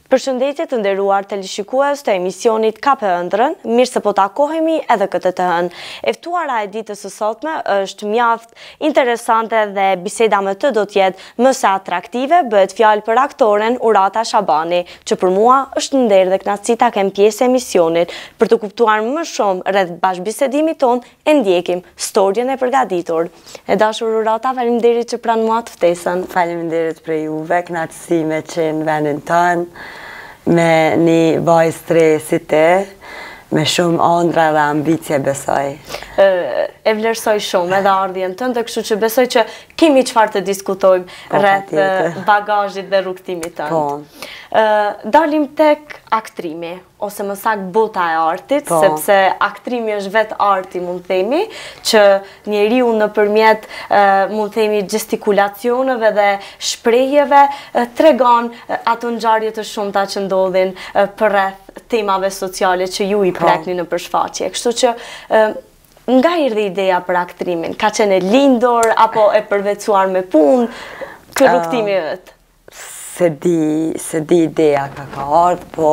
Përshëndetje të nderuar teleshikues të emisionit Ka për ëndrrën, mirë se po takohemi edhe këtë të hënë. E ftuara e ditës së sotme është mjaft interesante dhe biseda me të do të jetë më së atraktive, bëhet fjalë për aktoren Urata Shabani, që për mua është nder dhe kënaqësi ta kem pjesë e emisionit. Për të kuptuar më shumë rreth bashkëbisedimit ton, e ndjekim storjen e përgatitur. E dashur Urata, faleminderit që pranuat ftesën. Faleminderit për juve, kënaqësi me qenë vendin tënë, me një vajzë tre si ti, me shumë ëndra dhe ambicie besoj. E vlerësoj shumë edhe ardhjen tënde, kështu që besoj që kemi çfarë të diskutojmë rreth bagazhit dhe rrugtimit tënd. Po. Dalim tek aktrimi, ose më saktë bota e artit, sepse aktrimi është vetë arti, mund themi, që njeriu nëpërmjet mund themi gestikulacioneve dhe shprehjeve tregon ato ngjarje të shumta që ndodhin përreth temave sociale që ju i prekni në përshfaqje. Kështu që nga erdhi ideja për aktrimin? Ka qenë e lindur apo e përvecuar me punë? Ky rrugtimi vet? Se di ideja ka ardhur, po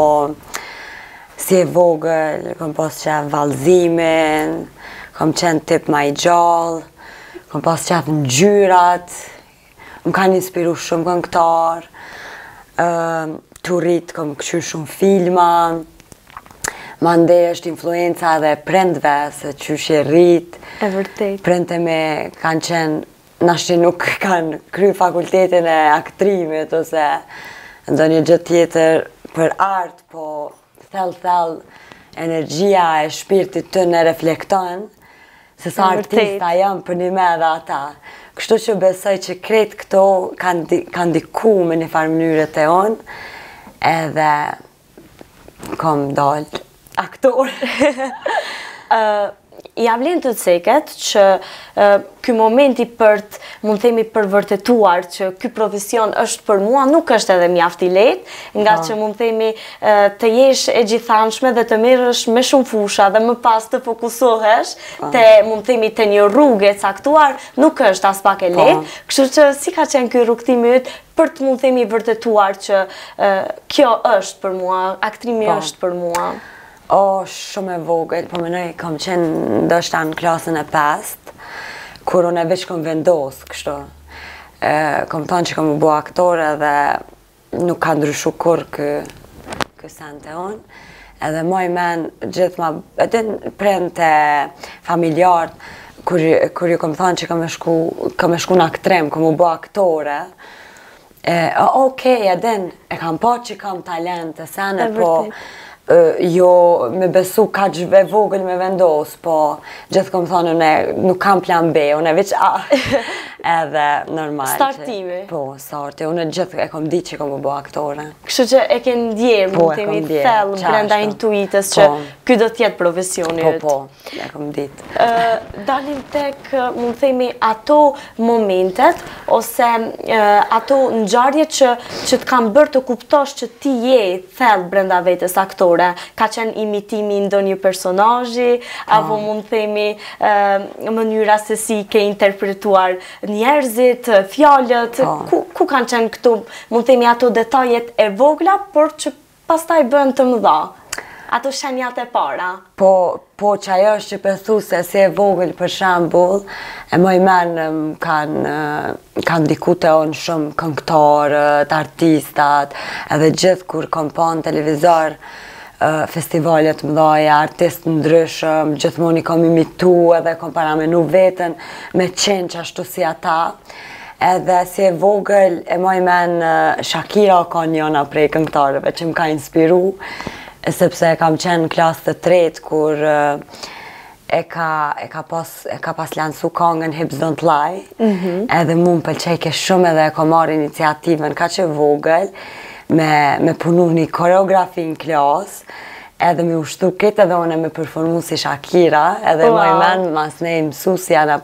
si e vogël, kam pas qef vallëzimin, kam qenë tip ma i gjallë, kam pas qef ngjyrat, më kanë inspiru shumë këngëtar, të rrit kam kqyr shumë filma, mandej është influenca edhe prindve se qysh e rrit. E vërtet. Prindte me kanë qenë, nashti nuk kanë kry fakultetin e aktrimit ose ndonjë gjë tjetër për art, po thell energjia e shpirtit të në reflekton se sa artista jam për një me dhe ata. Kështu që besoj që krejt këto kanë diku me një farë mënyrët e unë, edhe kom dalë aktor. Ja vlen të ceket që ky momenti për të, mund themi, përvërtetuar që ky profesion është për mua, nuk është edhe mjaft i lehtë, nga që mund themi të jesh e gjithanshme dhe të merresh me shumë fusha dhe më pas të fokusohesh te, mund themi, te një rrugë e caktuar, nuk është as pak e lehtë. Kështu që si ka qenë ky rrugtimi yt për të, mund themi, vërtetuar që kjo është për mua, aktrimi është për mua? Shumë e vogël, po menoj kam qenë ndoshta në klasën e 5, kur unë veç kom vendos, kështu. Kom thonë që kom u bo aktore dhe nuk ka ndryshu kur kë sente unë. Edhe moj men gjithma, edhe prente familjarët, kur ju kom thonë që kam e shku në aktrim, kom u bo aktore, okej, edhin, e kam po që kam talent, e sene, po jo me besu ka gjve vogël me vendos, po gjithë kom thonë unë nuk kam plan B, unë veç A, edhe normal. Startimi? Po, starti, unë gjithë e kom ditë që kom u bo aktore. Kështu që e ke ndjerë, mund themi, thellë brenda intuitës që ky do t'jetë profesioni yt. Po, e kom ditë. Dalim tek, mund themi, ato momentet, ose ato ngjarje që të kanë bërë të kuptosh që ti je thellë brenda vetes aktor. Ka qenë imitimi ndonjë personazhi, apo mund themi mënyra se si ke interpretuar njerëzit, fjalët, ku kanë qenë këtu, mund themi, ato detajet e vogla, por që pastaj bëhen të mëdha, ato shenjat e para? Po që ajo është që pëthu se si e vogël për shembull, e moj menë kanë diku të onë shumë këngëtarët, artistat, edhe gjithë kur kom pa në televizor, festivalet mëdhaja, artistë ndryshëm, gjithmoni kom imitu edhe kom paramenu vetën me qenë që ashtu si ata. Edhe si e vogël, e moj men Shakira ka njëna prej këngëtarëve që më ka inspiru, sepse kam qenë në klasë të tretë kur e ka pas lansu këngën Hips Don't Lie, edhe mu më pëlqejke shumë edhe e ka marrë iniciativën ka që vogël, me punu një koreografi në klasë, edhe me ushtu këtë edhe one me performu si Shakira, edhe moj men mas ne mësusja në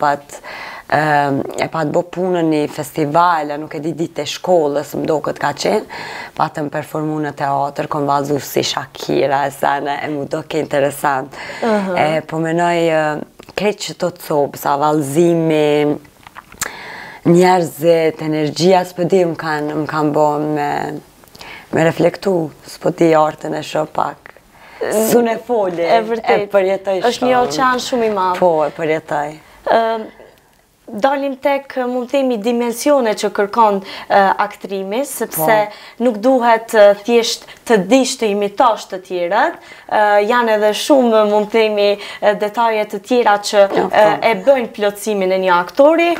pat bo punën një festival, nuk e di ditë e shkollës, më do këtë ka qenë, patëm performu në teatr, kom vazu si Shakira, e sene, e mu do ke interesant. Po menoj kretë që të copë, sa valzimi, njerëzit, energjia, s'pëdi më kanë bo me reflektu, s'po ti artën e shoh pak. S'unë e foli, e përjetoj shumë. Është një oqean shumë i madh. Po, e përjetoj. Dalim tek mund të themi dimensione që kërkon aktrimi, sepse nuk duhet thjesht të dish të imitosh të tjerët, janë edhe shumë mund të themi detaje të tjera që e bëjnë plotësimin e një aktori.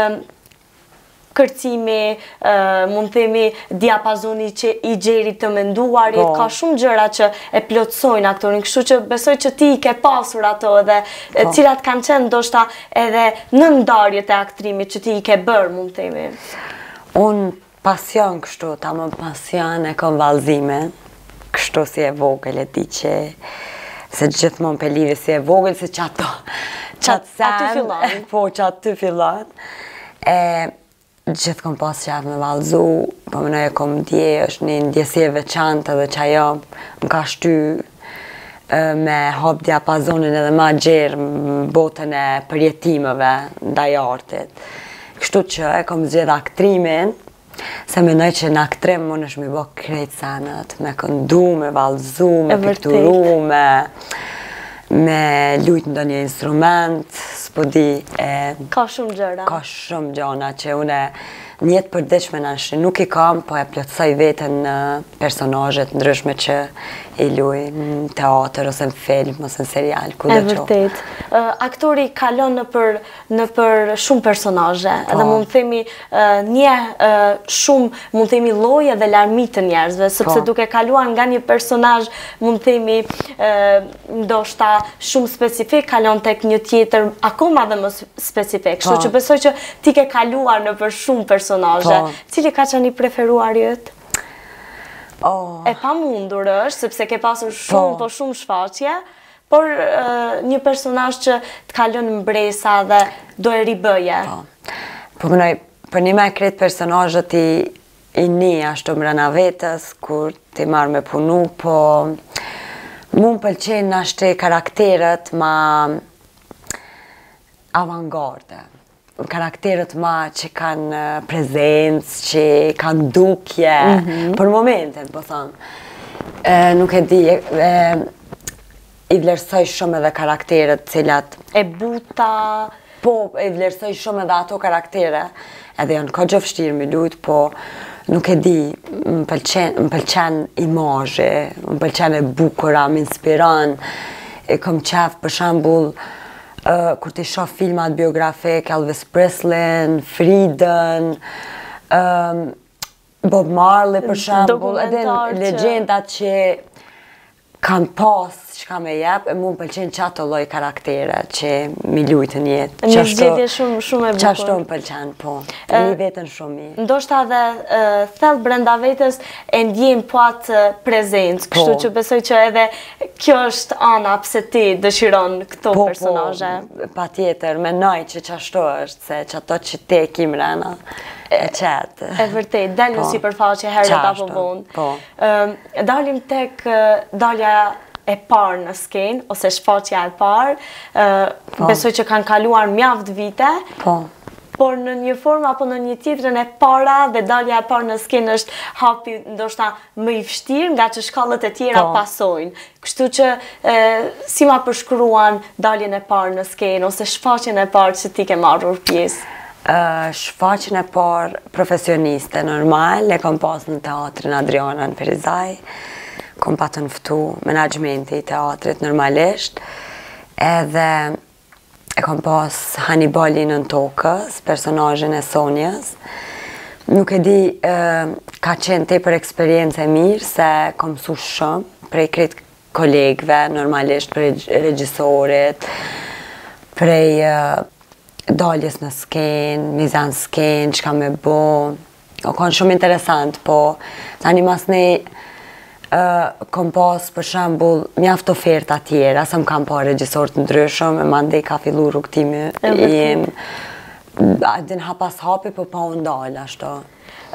Kërcimi, mund të themi diapazoni i gjerit të menduarit, ka shumë gjëra që e plotësojnë aktorin, kështu që besoj që ti ke pasur ato edhe cilat kanë qenë ndoshta edhe në ndarjet e aktrimit që ti i ke bërë, mund të themi. Unë pasion kështu, ta më pasion e kom vallëzime, kështu si e vogël e di që se gjithmonë pe lidhje si e vogël, se që ato, Aty fillon. Po, që aty fillon. Gjithë kom pas qef me vallëzu, po më nëjë kom dje, është një ndjesi e veçantë edhe që ajo më ka shty me hap diapazonin edhe ma gjerë në botën e përjetimeve ndaj artit. Kështu që e kom zgjedh aktrimin, se më nëjë që në aktrim më nëshë mi bo krejt sanët, me këndu, me vallëzu, me pikturu, me lujt në një instrument, s'po di... Ka shumë gjëra. Ka shumë gjëra që une njetë përditshme nashë nuk i kam, po e plotësoj veten në personazhet ndryshme që i luj në teatr, ose në film, ose në serial, ku dhe qo. E vërtet. Aktori kalon në për shumë personazhe, edhe mund të themi një shumë, mund të themi lloje dhe larmi të njerëzve, sepse duke kaluar nga një personazh, mund të themi ndoshta shumë specifik, kalon tek një tjetër akoma dhe më specifik. Kështu që besoj që ti ke kaluar në për shumë personazhe. Cili ka qenë i preferuar jëtë? E pa mundur është, sepse ke pasur shumë shfaqje, por një personazh që të kalon mbresa dhe do e ribëje. Po mënoj, për një me kretë personazhet i një ashtu mrena vetës, kur ti marrë me punu, po mu më pëlqenë ashtu karakteret ma avantgarde. Karakterët ma që kanë prezencë, që kanë dukje, për momentin, po thonë. Nuk e di, i vlerësoj shumë edhe karakterët cilat... E buta... Po, i vlerësoj shumë edhe ato karaktere, edhe janë ka gjë vështirë mi lujt, po nuk e di, më pëlqen imazhi, më pëlqen e bukura, më inspiron, e kom qef për shembull, kur ti shoh filmat biografik, Elvis Presley, Friden, Bob Marley për shembull, edhe legjendat që kanë pas që ka me jep, e mu më pëlqen që ato lloj karaktere që mi lujtë në jetë. Një zgjedhje shumë e bukur. Qashtu më pëlqen, po. Një vetën shumë mirë. Ndoshta dhe thellë brenda vetës e ndjejmë po atë prezencë, kështu që besoj që edhe kjo është ana pse ti dëshiron këto personazhe. Po, patjetër, menoj që qashtu është, se që ato që te kim rena. E qetë. E vërtet, dalën si përfaqe herët apo vonë. Dalim tek dalja e parë në skenë, ose shfaqja e parë. Besoj që kanë kaluar mjaft vite. Por në një formë apo në një tjetrën e para dhe dalja e parë në skenë është hapi ndoshta më i vështirë nga që shkallët e tjera pasojnë. Kështu që si ma përshkruan daljen e parë në skenë ose shfaqjen e parë që ti ke marrur pjesë? Shfaqjen e parë profesioniste, normal, e kom pas në teatrin Adriana në Ferizaj, kom pa të nëftu menaxhmenti i teatrit normalisht, edhe e kom pas Hannibalin në Tokës, personazhin e Sonjës. Nuk e di, ka qenë tepër eksperiencë e mirë, se kom mësu shumë prej krejt kolegëve, normalisht prej regjisorit, prej daljes në skenë, mizan skenë, që ka me bo. O konë shumë interesant, po tani mas ne kom pas për shembull mjaft oferta tjera, sa më kam pa regjisor të ndryshëm, e mandej ka fillu rrugtimi im. Din hapas hapi, po pa u ndalë ashtu.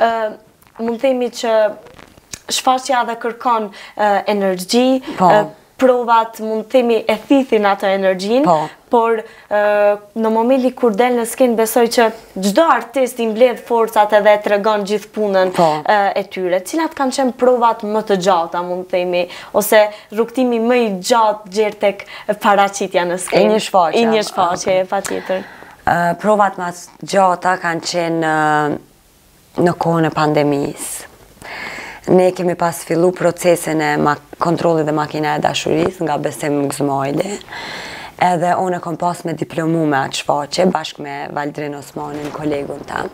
Mund themi që shfaqja dhe kërkon energji, provat mund të themi e thithin atë energjinë, por në momentin kur del në skenë besoj që çdo artist i mbledh forcat edhe tregon gjithë punën e tyre. Cilat kanë qenë provat më të gjata, mund të themi, ose rrugtimi më i gjatë gjerë tek paraqitja në skenë? I një shfaqje, patjetër. Provat më të gjata kanë qenë në kohën e pandemisë. Ne kemi pas fillu procesin e kontrollit dhe makina e dashurisë nga Besim Gzmajli. Edhe unë e kom pas me diplomu me atë shfaqje, bashkë me Valdrin Osmanin, kolegun tam.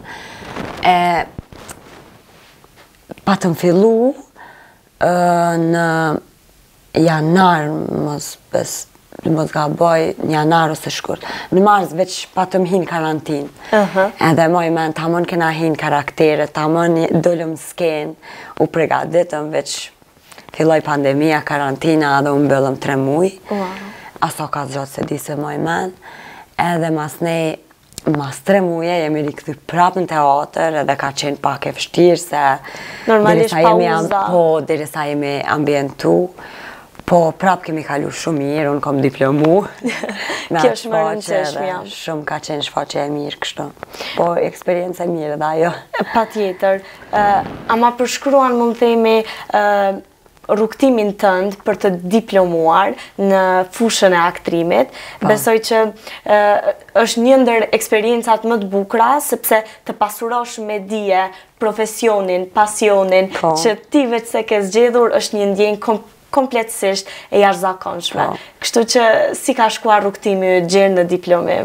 Patëm fillu në janar, mos gaboj, një janar ose shkurt. Në mars veç patëm hinë karantin. Edhe moj men, tamon kena hinë karaktere, tamon dollëm skenë, u pregaditëm veç filloj pandemia, karantina, edhe unë bëllëm 3 muj. Aso ka zgjatë se di se moj men. Edhe mas 3 muje jemi rikëthy prapë në teatr, edhe ka qenë pak e vështirë se normalisht pauza. Diri sa jemi ambientu. Po, prapë kemi kalu shumë mirë, unë kom diplomu. Kjo është më rëndësishme jam. Shumë ka qenë shfaqje e mirë kështu. Po, eksperiencë e mirë dhe ajo. Patjetër. Ama përshkruan mund themi rrugtimin tënd për të diplomuar në fushën e aktrimit. Besoj që është një ndër eksperiencat më të bukura, sepse të pasurosh me dije, profesionin, pasionin, që ti veç se ke zgjedhur është një ndjenjë kompletësisht e jashtëzakonshme. Kështu që si ka shkuar rrugtimi gjerë në diplomi?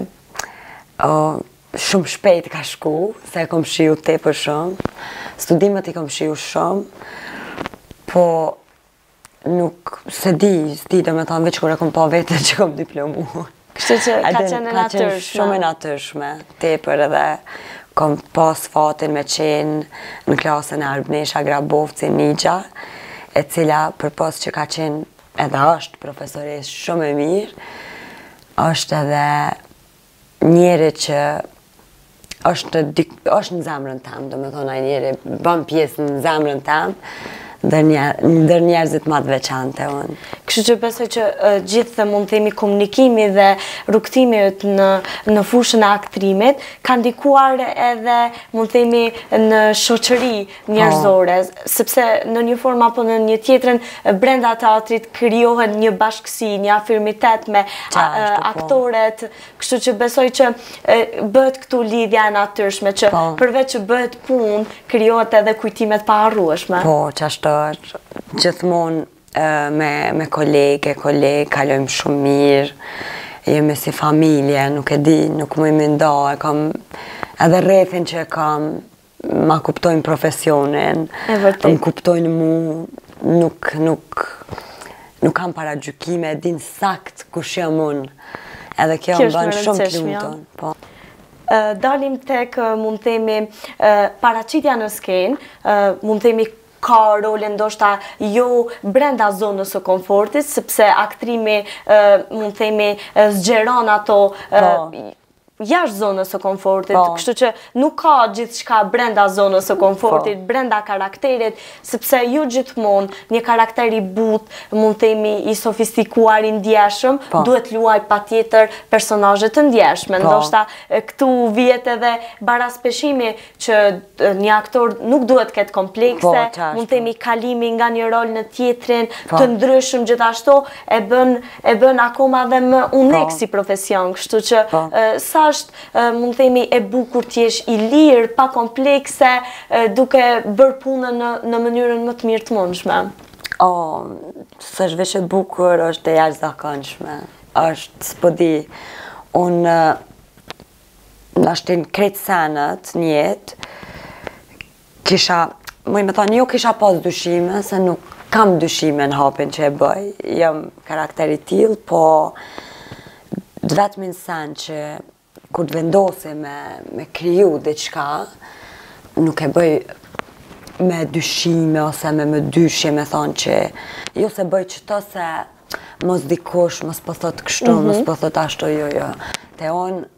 Shumë shpejt ka shku, se e kom shiu tepër shumë. Studimet i kom shiu shumë, po nuk se di do me thonë veç kur e kom pa vetën që kom diplomu. Kështu që ka qenë natyrshme. Shumë e natyrshme, tepër edhe kom pas fatin me qenë në klasën e Arbnesha Grabovci Nigja, e cila për pas që ka qenë edhe është profesores shumë e mirë, është edhe njeri që është në zemrën tam, do me thonë a njeri bën pjesë në zemrën tam, ndër njerëzit ma të veçante unë. Kështu që besoj që gjithë mund të themi komunikimi dhe rrugtimi në fushën e aktrimit ka ndikuar edhe mund të themi në shoqëri njerëzore, sepse në një formë apo në një tjetrën brenda teatrit krijohet një bashkësi, një afirmitet me aktoret, kështu që besoj që bëhet këtu lidhja e natyrshme që përveç që bëhet punë, krijohet edhe kujtimet pa harrueshme. Po, qashtu gjithmonë me kolege, kalojmë shumë mirë, jemi si familje, nuk e di, nuk më i mendo, kam edhe rrethin që kam, ma kuptojnë profesionin, më kuptojnë mu, nuk kam paragjykime, e din sakt kush jam unë, edhe kjo më bënë shumë të lumëton. Dalim tek mund themi paraqitja në skenë, mund themi ka rolin ndoshta jo brenda zonës së komfortit, sepse aktrimi mund themi zgjeron ato jashtë zonës së komfortit, kështu që nuk ka gjithçka brenda zonës së komfortit, brenda karakterit, sepse jo gjithmonë një karakter i butë, mund themi i sofistikuar, i ndjeshëm, duhet luaj patjetër personazhe të ndjeshme. Ndoshta këtu vihet edhe baraspeshimi që një aktor nuk duhet ketë komplekse, mund themi kalimi nga një rol në tjetrin, të ndryshëm gjithashtu e bën akoma dhe më unik si profesion, kështu që sa është mund themi e bukur t'jesh i lirë, pa komplekse, duke bërë punën në mënyrën më të mirë të mundshme. Së është veç e bukur, është e jashtëzakonshme. Është, s'po di, unë nashtin krejt senët njetë, kisha, më me thonë, jo kisha pas dyshime, se nuk kam dyshime në hapin që e bëj, jam karakteri tillë, po vetëm në sen që kur të vendosi me kriju diçka, nuk e bëj me dyshime ose me dyshje me thonë që jo se bëj qëto se mos dikush, mos po thot kështu, mos po thot ashtu, jo. Te unë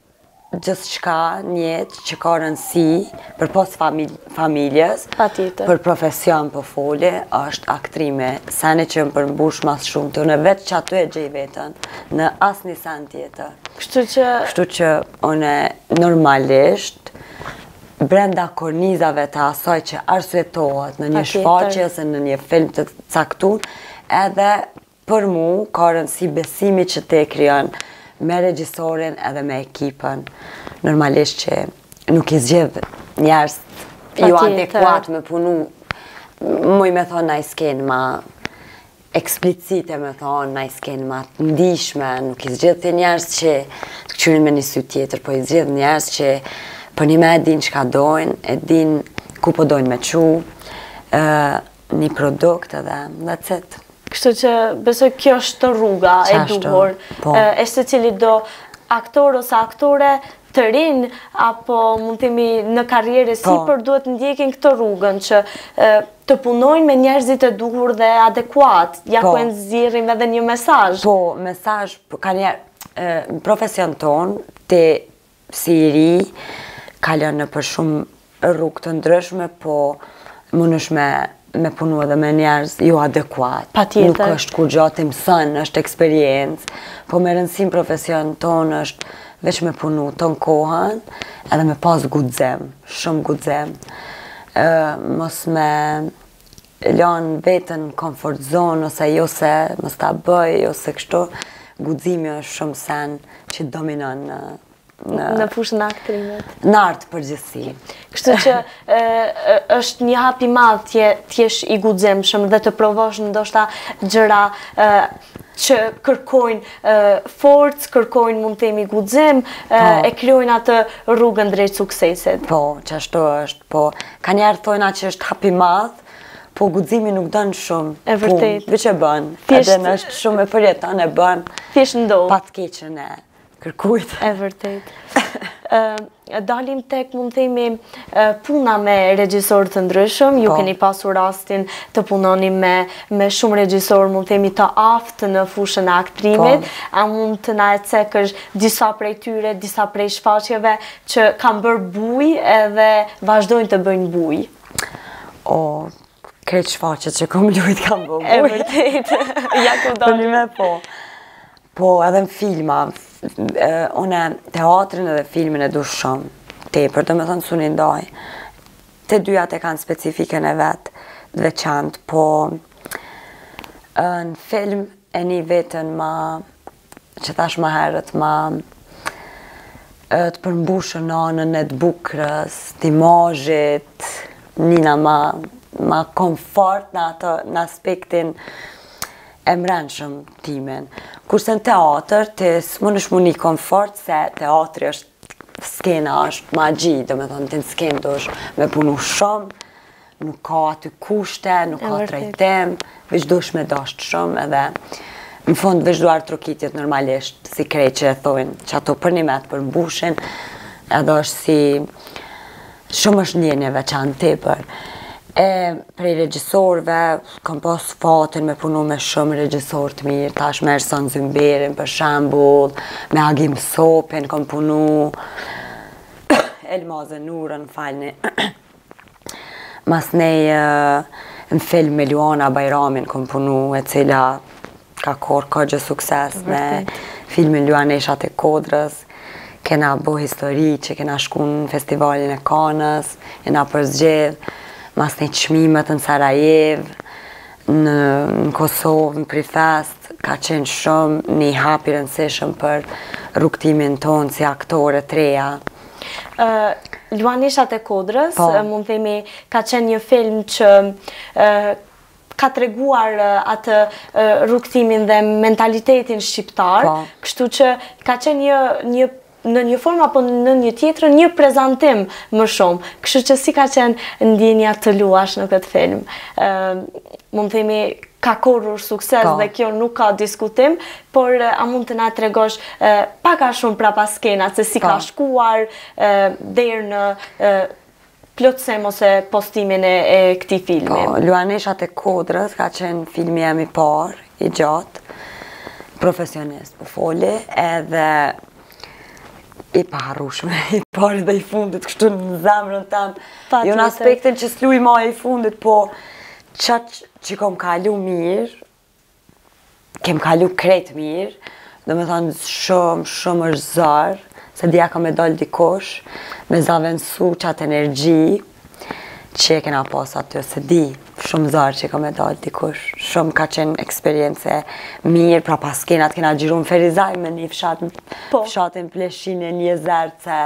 gjithë shka njetë që ka rëndësi për pos familjes, për profesion për folje, është aktrime. Sene që më përmbush mas shumë të unë vetë që aty e gjej vetën në asë një sen tjetër. Kështu që unë normalisht brenda kornizave të asaj që arsuetohet në një shfaqje ose në një film të caktun, edhe për mu ka rëndësi besimi që te krijon me regjisorin edhe me ekipën. Normalisht që nuk i zgjedh njerëz jo adekuat me punu, muj me thonë na i skenë ma eksplicite, me thonë na i skenë ma të ndishme, nuk i zgjedh të njerëz që të këqyrin me një sy tjetër, po i zgjedh njerëz që për një me e din që ka dojnë, e din ku po dojnë me qu, një produkt edhe, that's it. Kështu që besoj kjo është rruga e duhur, e se cili do aktor ose aktore të rinë, apo mund të imi në karriere sipër duhet ndjekin këtë rrugën që të punojnë me njerëzit e duhur dhe adekuat, ja ku e nxjerrim edhe një mesazh. Po, mesazh, ka njerë, profesion tonë, te si i ri, kalon në për shumë rrugë të ndryshme, po mundesh me punu edhe me njerëz jo adekuat. Nuk është kur gjatë mësën, është eksperiencë, po me rëndësim profesion tonë është veç me punu ton kohën edhe me pas guxim, shumë guxim. Mos me lanë vetën në comfort zone ose jo se mos ta bëj ose kështu, guximi është shumë sen që dominon në fushën e aktrimet. Në artë përgjithësi. Kështu që është një hap i madh t'jesh i guximshëm dhe të provosh ndoshta gjëra që kërkojnë forcë, kërkojnë mund të themi guxim, e krijojnë atë rrugën drejt suksesit. Po, çashtu është, po ka njerë thojna që është hap i madh, po guximi nuk dën shumë. E vërtet. Veç e bën. Edhe është shumë e përjeton e bën. Thjesht ndodh. Pa të keqen e kërkujt. E vërtet. Dalim tek mund themi puna me regjisor të ndryshëm, ju keni pasur rastin të punoni me shumë regjisor mund themi të aftë në fushën e aktrimit, a mund të na e cekësh disa prej tyre, disa prej shfaqjeve që kanë bërë buj edhe vazhdojnë të bëjnë buj? Kretë shfaqet që kom lujt kanë bërë buj. E vërtet, ja ku dalim. Po, edhe në filma, une teatrin edhe filmin e du shumë, tepër, do me thënë suni ndaj. Te dyjat e kanë specifiken e vetë, dveçant, po në film e një vetën ma, që thash ma herët, ma të përmbushën anën e të bukrës, të imazhit, njëna ma komfort në aspektin e mrenshëm timen. Kurse në teatr, të s'mon është mu një komfort, se teatri është skena, është magji, do me thonë, të në skenë do është me punu shumë, nuk ka aty kushte, nuk ka trajtim, veç do është me dasht shumë, edhe në fund veç duar trokitjet normalisht, si krej që e thojnë, që ato për një metë për mbushin, edhe është si, shumë është njënje veçanë tepër. Prej regjisorve, kam pas fatin me punu me shumë regjisor të mirë, tash me Ersan Zymberin për shembull, me Agim Sopin kam punu, Elmaze Nurën, falni. Mas nej në film me Luana Bajramin kam punu, e cila ka gjë sukses me filmin Luaneshat e Kodrës. Kena bo histori që kena shku në festivalin e Kanës, jena përzgjedh, mas një çmimet në Sarajev, në Kosovë, në Prifest, ka qenë shumë një hap i rëndësishëm për rrugtimin tonë si aktore treja. Luaneshat e Kodrës, mund themi, ka qenë një film që ka treguar atë rrugtimin dhe mentalitetin shqiptar, kështu që ka qenë në një formë apo në një tjetër një prezantim më shumë. Kështu që si ka qenë ndjenja të luash në këtë film? Mund themi ka korrur sukses dhe kjo nuk ka diskutim, por a mund të na tregosh pak a shumë prapa skenat se si ka shkuar deri në plotësim ose postimin e këtij filmi? Luaneshat e Kodrës ka qenë filmi jam i parë, i gjatë, profesionist po foli, edhe i paharrushme, i pari dhe i fundit, kështu në zemrën tem. Jo në Patjetër. aspektin që s'luj ma i fundit, po qatë që kom kalu mirë, kem kalu krejt mirë, dhe me thonë shumë është zarë, se dhja ka me dollë dikosh, me zavensu qatë energji, që e kena pas aty, se di, shumë zarë që ka me dollë dikosh, shumë ka qenë eksperience mirë, pra pas kenat kena gjiru në Ferizaj me një fshatin Pleshine, një Zerce,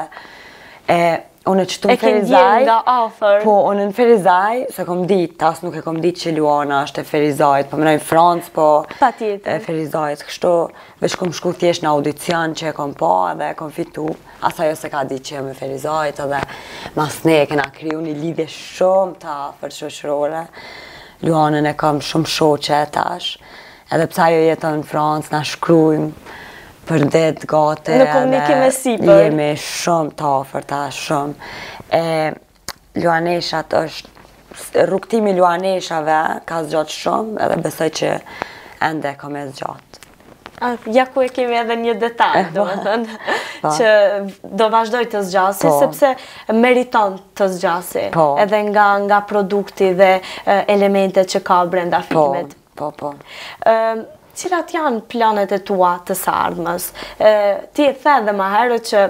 unë qëtu në Ferizaj, nga afer. po unë në Ferizaj, se kom dit, tas nuk e kom dit që Luana është e Ferizajt, po mënoj Francë, po Patjetër. e Ferizajt, kështu, veç kom shku thjesht në audicion që e kom pa edhe e kom fitu, asa jo se ka dit që jam e Ferizajt, edhe mas ne e kena kriju një lidhje shumë të afër shoqërore, Luanën e kam shumë shoqe e tash, edhe psa jo jeton në Francë, na shkrujmë, për det, gate, në komunikim e sipër. Jemi shumë të afërta, shumë. Luaneshat është, rrugtimi Luaneshave ka zgjatë shumë, edhe besoj që ende ka me zgjatë. Ja ku e kemi edhe një detaj, do më thënë, që do vazhdoj të zgjasi, sepse meriton të zgjasi, edhe nga produkti dhe elementet që ka brenda filmit. Po. Cilat janë planet e tua të së ardhmes? Ti e the dhe më herët që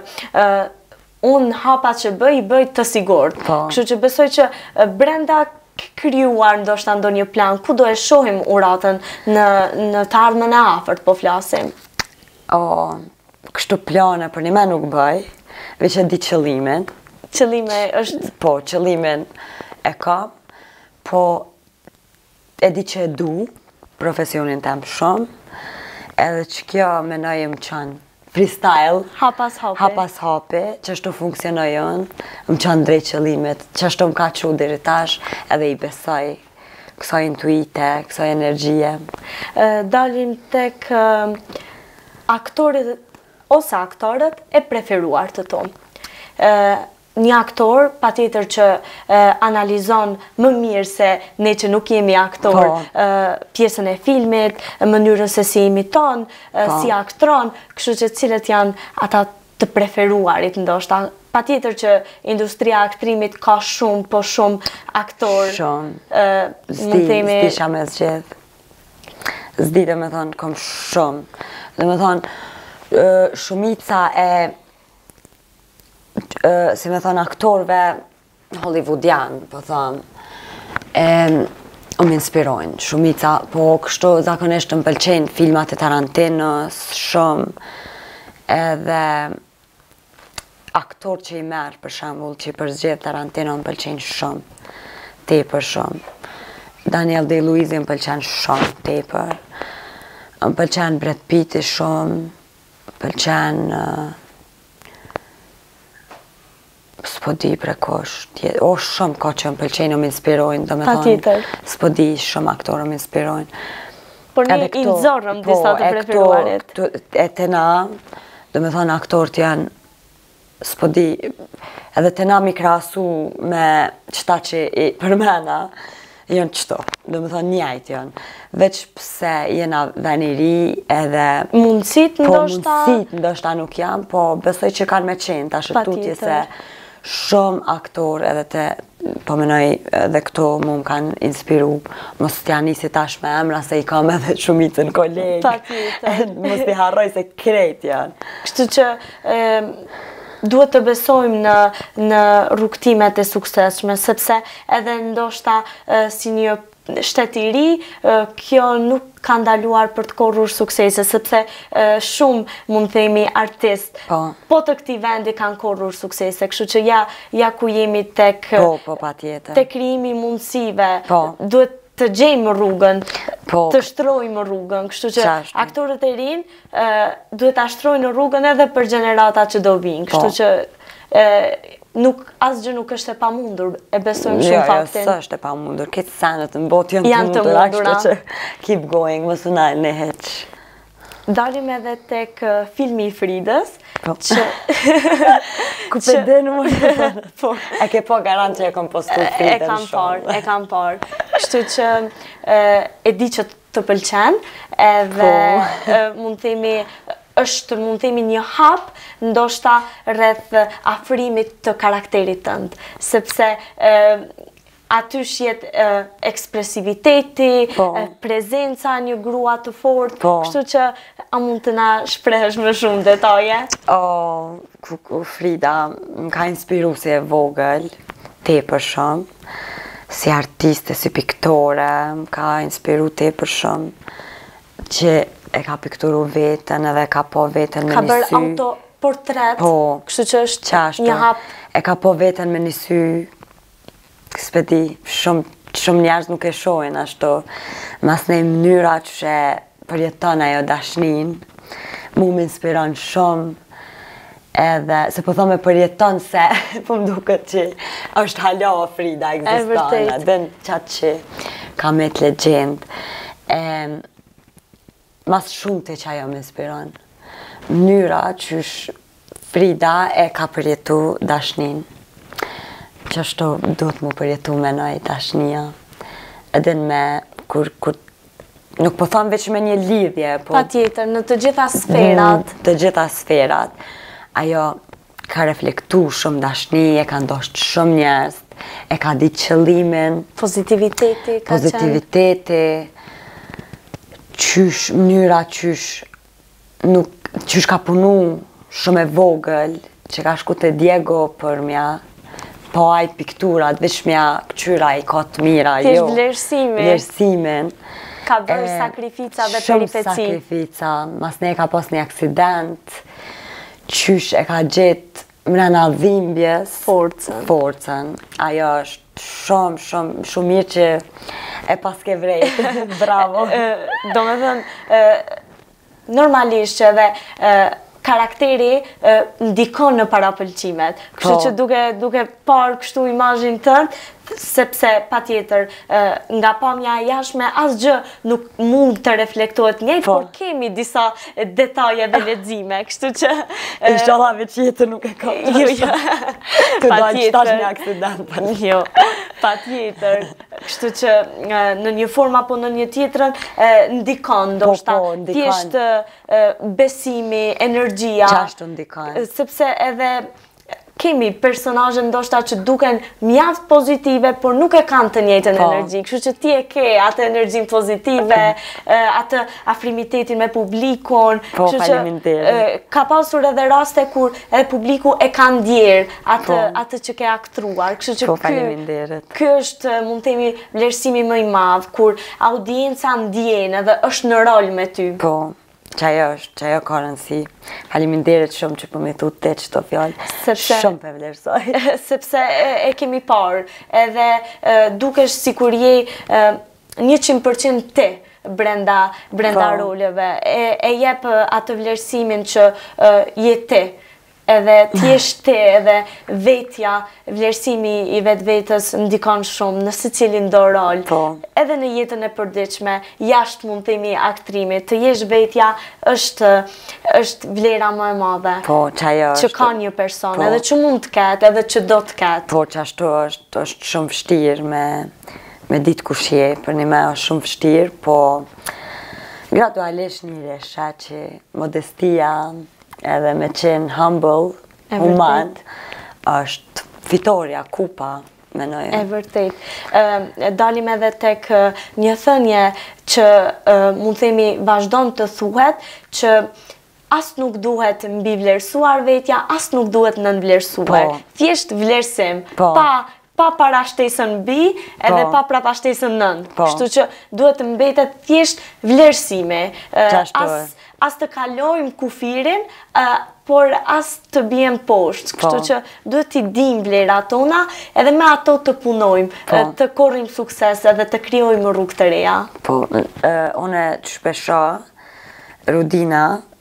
unë hapa që bëj të sigurt. Kështu që besoj që brenda krijuar ndoshta ndonjë plan, ku do e shohim Uratën në të ardhmen e afërt, po flasim? Kështu plane për një me nuk bëj, veç e di qëllimin. Qëllime është? Po, qëllimin e kam, po e di që e du, profesionin tem shumë, edhe që kjo menoj më qënë freestyle, hapas hapi, që ashtu funksionojën, më qënë drejt qëllimit, që ashtu më ka që diri tash, edhe i besoj kësaj intuite, kësaj energjie. Dalim tek aktorit ose aktorët e preferuar të tu. Një aktor, patjetër që analizon më mirë se ne që nuk jemi aktor, pjesën e filmit, mënyrën se si imiton, si aktron, kështu që cilët janë ata të preferuarit ndoshta. Patjetër që industria aktrimit ka shumë, po shumë aktor. Shumë. Zdi isha me zgjedh. Zdi dhe me thonë, kom shumë. Dhe me thonë, shumica e si me thonë aktorve hollywoodian, po thonë, më inspirojnë, shumica, po kështu zakonisht më pëlqenë filmat e Tarantinës, shumë, edhe aktor që i merë, për shembull, që i përzgjedh Tarantino më pëlqenë shumë, tepër shumë. Daniel Day-Lewis më pëlqenë shumë, tepër. Më pëlqenë Brad Pitt shumë, më pëlqenë s'po di prekosh, shumë ka që më pëlqenë, më inspirojnë, do me thonë, s'po di shumë aktorë më inspirojnë. Por një i nëzorëm disa të preferuarit. E të na, do me thonë aktorët janë, s'po di, edhe të na mi krasu me qëta që i përmena, janë qëto, do me thonë njajt janë. Veç pse jena veniri edhe... Mundësit ndoshta? Po mundësit ndoshta nuk janë, po besoj që kanë me qenë, ta shëtutje se shumë aktor edhe të, po menoj edhe këto mu më kanë inspiru, mos t'ja nisi tash me emra se i kam edhe shumicën kolegë, mos t'i harroj se krejt janë. Kështu që duhet të besojmë në rrugtimet e suksesshme, sepse edhe ndoshta si një shtet i ri, kjo nuk ka ndaluar për të korrur suksese, sepse shumë mund themi artist, po të këtij vendi kanë korrur suksese, kështu që ja ku jemi tek krijimi i mundësive, duhet të gjejmë rrugën, të shtrojmë rrugën, kështu që aktorët e rinë duhet ta shtrojnë rrugën edhe për gjeneratat që do vinë, kështu që asgjë nuk është e pamundur, e besojmë shumë faktin. Jo, s'është e pamundur, këtë senet në botë janë të mundur, kështu që keep going, mos u nal në heq. Dalim edhe tek filmi i Fridës, që... Ku përdenu më të e ke po garant që e kom postu Fridën shumë. E kam par, kështu që e di që të pëlqen, edhe mund themi është mund themi një hap ndoshta rreth afrimit të karakterit tënd, sepse aty shjet ekspresiviteti, prezenca një grua të fortë, kështu që a mund të na shprehesh më shumë detaje? Frida më ka inspiru si e vogël, tepër shumë, si artiste, si piktore, më ka inspiru tepër shumë, që e ka pikturu vetën edhe ka po vetën me një sy. Ka bërë autoportret, kështu që është një hap. E ka po vetën me një sy, s'pedi, shumë njerëz nuk e shohin ashtu, mas në mënyra që përjeton ajo dashnin, mu m'inspiron shumë, edhe, se po thome përjeton se, po m'duket që është hala Frida egzistana, dhe në qatë që ka me të legjend. Mas shumë të që ajo m'inspiron. Mënyra që Frida e ka përjetu dashnin, që ashtu duhet mu përjetu me nëj dashnia, edhe me kur nuk po thonë veç me një lidhje, po... Pa tjetër, në të gjitha sferat. Të gjitha sferat. Ajo ka reflektu shumë dashni, e ka ndosht shumë njerëz, e ka ditë qëllimin. Pozitiviteti ka qenë. Pozitiviteti, qysh, mënyra qysh ka punu shumë e vogël, që ka shku të Diego për mja, po ajt pikturat, veç mja këqyra i ka të mira, jo. T'jesh vlerësimin. Ka bërë sakrifica dhe peripeci. Shumë sakrifica, mas ne ka pas një aksident, qysh e ka gjetë mrena dhimbjes. Forcën. Ajo është shumë mirë që e pas ke vrejtë. Bravo. Do me thënë, normalisht që edhe karakteri ndikon në parapëlqimet. Kështu që duke parë kështu imazhin tënd, sepse patjetër nga pamja e jashtme asgjë nuk mund të reflektohet njëjtë, por kemi disa detaje dhe lexime, kështu që inshallah veç jetën nuk e ka. Jo. Patjetër një aksident. Jo. Patjetër. Kështu që në një formë apo në një tjetrën ndikon ndoshta thjesht besimi, energjia. Qashtu ndikon. Sepse edhe kemi personazhe ndoshta që duken mjaft pozitive, por nuk e kanë të njëjtën energji. Kështu që ti e ke atë energjinë pozitive, atë afrimitetin me publikun. Po, faleminderit. Ka pasur edhe raste kur edhe publiku e ka ndjer atë që ke aktruar. Kështu që po, faleminderit. Ky është, mund të themi, vlerësimi më i madh, kur audienca ndjen edhe është në rol me ty. Po. Që ajo ka rëndësi. Faleminderit shumë që po me thu të qëto fjallë. Shumë për vlerësoj. Sepse e kemi parë, edhe dukesh sikur je 100% ti brenda roleve. E jep atë vlerësimin që je ti. Edhe t'jesh ti, edhe vetja, vlerësimi i vetës ndikon shumë në secilin do rol. Edhe në jetën e përditshme, jashtë mund themi aktrimit, të jesh vetja është vlera më e madhe. Po, që ka një person, edhe që mund të ketë, edhe që do të ketë. Po, që ashtu është shumë vështirë me ditë kushje, për një me është shumë vështirë, po gradualisht një resha që modestia edhe me qenë humble, human, është fitoria, kupa, menoj. E vërtet. Dalim edhe tek një thënje që mund themi vazhdon të thuhet, që as nuk duhet mbi vlerësuar vetja, as nuk duhet nënvlerësuar. Thjesht vlerësim, pa parashtesën mbi, edhe pa parashtesën nën. Kështu që duhet të mbetet thjesht vlerësime. As të kalojmë kufirin, por as të bijem poshtë. Kështu që duhet t'i dim vlerat tona, edhe me ato të punojmë, të korrim sukses edhe të krijojmë rrugë të reja. Po, une që shpesha, Rudina,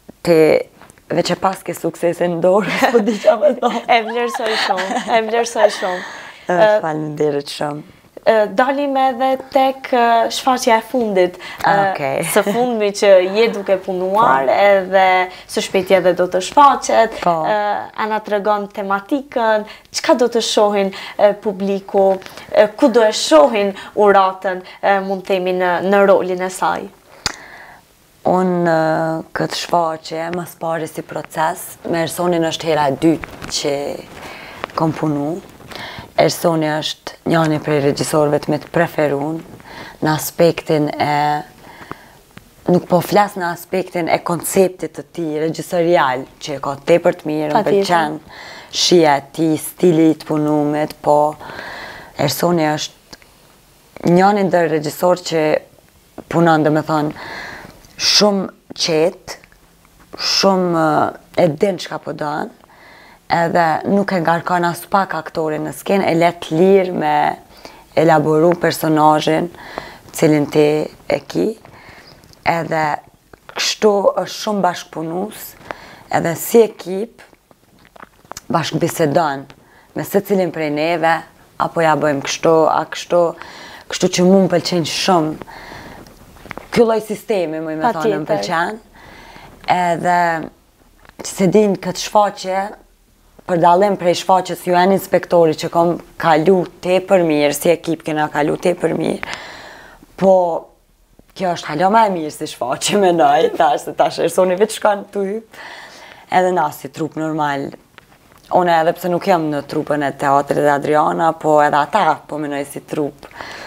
veç e pas ke suksesin dorë, po di që me do. E vlerësoj shumë. Faleminderit shumë. Dalim edhe tek shfaqja e fundit. Së fundmi që je duke punuar, edhe së shpejti edhe do të shfaqet, ana të regon tematikën, qka do të shohin publiku, ku do e shohin uratën, mund themi në rolin e saj? Unë këtë shfaqje, mas pari si proces, me Ersonin është hera e dytë që kom punu. Ersoni është njëni prej regjisorëve të me të preferun në aspektin e, nuk po flas në aspektin e konceptit të tij regjisorial, që ka tepër të mirë, më pëlqen shija e tij, stili i të punumit, po Ersoni është njëni ndër regjisorë që punon, domethënë, shumë qetë, shumë e din çka po don, edhe nuk e ngarkon as pak aktorin në skenë, e let lirë me elaboru personazhin cilin ti e ki, edhe kështu është shumë bashkëpunus, edhe si ekip bashkëbisedon me secilin prej neve, apo ja bëjmë kështu, a kështu, kështu që mu më pëlqen shumë. Ky lloj sistemi, më thonë, më pëlqen. Edhe që se din këtë shfaqje, për dallim prej shfaqjes ju janë inspektori që kom kalu tepër mirë, si ekip kena kalu tepër mirë, po kjo është hala më e mirë si shfaqje mendoj, tash Ersoni vetë shkon tu hyp, edhe na si trup normal. Unë edhe pse nuk jam në trupën e teatrit e Adriana, po edhe ata po mendoj si trup.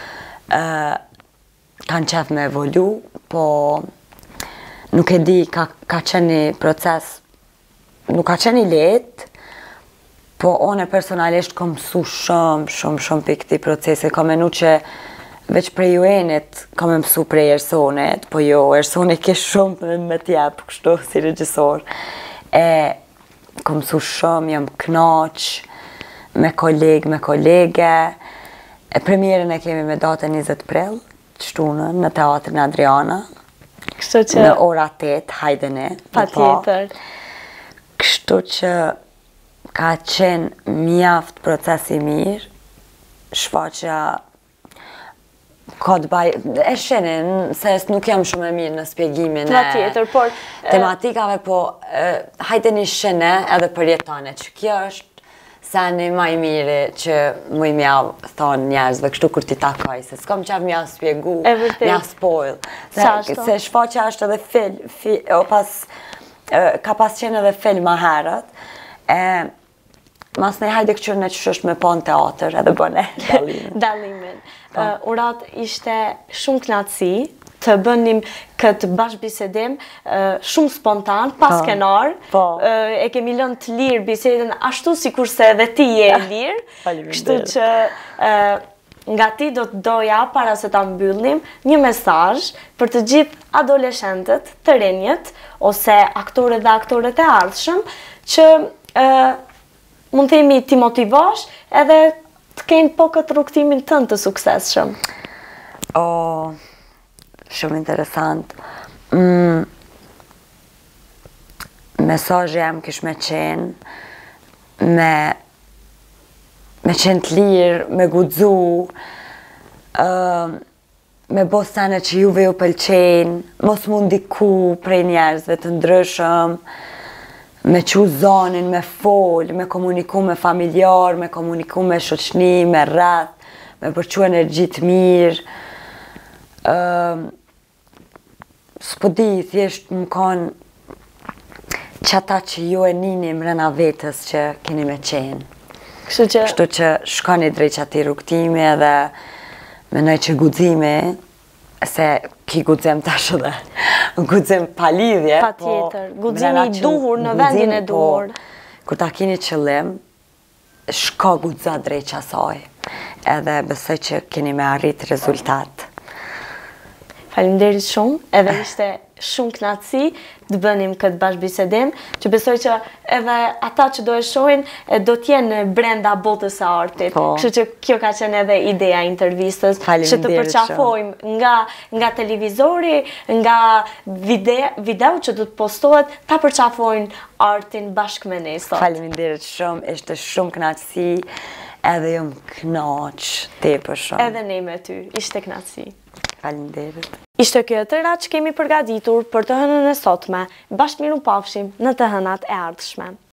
Kanë qef me evolu, po nuk e di, ka qenë proces, nuk ka qenë i lehtë, po unë personalisht kom mësu shumë për këti procesi, kom menu që veç prej Juenit kom mësu prej Ersonit, po jo, Ersoni ke shumë me t'jep, kështu si regjisor. Kom mësu shumë, jam knaq, me kolegë, me kolege. Premierën e kemi me datën 20 prill, shtunën, në teatrin Adriana. Kështu që... Në ora 8, hajdeni. Patjetër. Kështu që ka qenë mjaft procesi mirë, shfaqja ka të baj... E shenin, se nuk jam shumë e mirë në spjegimin Patjetër, por... tematikave, po hajdeni shene edhe përjetane, që kjo është seni ma i miri që mu i mja thonë njerëzve kështu kur ti takoj, se s'kom qef mja spjegu, mja spoil. Se shfaqja është edhe film, ka pas qenë edhe film ma herët, mas ne hajde këqyrë në që është me po në teatr edhe bëne Dallimin. Urat, ishte shumë knatësi të bënim këtë bashkëbisedim shumë spontan, pas skenar. E kemi lënë të lirë bisedën ashtu si kurse edhe ti je e lirë. Kështu që nga ti do të doja, para se ta mbyllim, një mesazh për të gjithë adoleshentët, të rinjët, ose aktorët dhe aktorët e ardhshëm, që mund të themi ti motivosh edhe të kenë po këtë rrugtimin tënd të suksesshëm. Shumë interesant. Mesazhi jam kish me qenë me qenë të lirë, me guxu, me bo sene që juve ju pëlqejnë, mos mu ndiku prej njerëzve të ndryshëm, me qu zonin, me fol, me komuniku me familjar, me komuniku me shoqni, me rreth, me përqu energji të mirë. S'po di, thjesht më kanë qata që ju e nini mrena vetës që keni me qenë. Kështu që shkoni drejt qati rrugtimi edhe menoj që guximi, se ki guxim tash edhe, guxim pa lidhje. Patjetër, guximi i duhur në vendin e duhur. Kur ta keni qëllim, shko guxa drejt qasaj, edhe besoj që keni me arrit rezultat. Faleminderit shumë, edhe ishte shumë knatësi të bënim këtë bashkëbisedim, që besoj që edhe ata që do e shohin do t'jenë brenda botës së artit. Kështu që kjo ka qenë edhe ideja e intervistës, që të përqafojmë nga televizori, nga video që do të postohet, ta përqafojnë artin bashkë me ne sot. Faleminderit shumë, ishte shumë knatësi, edhe jam knaq tepër shumë. Edhe ne me ty, ishte knatësi. Faleminderit. Ishte kjo e tëra që kemi përgatitur për të hënën e sotme, bashkë miru pafshim në të hënat e ardhshme.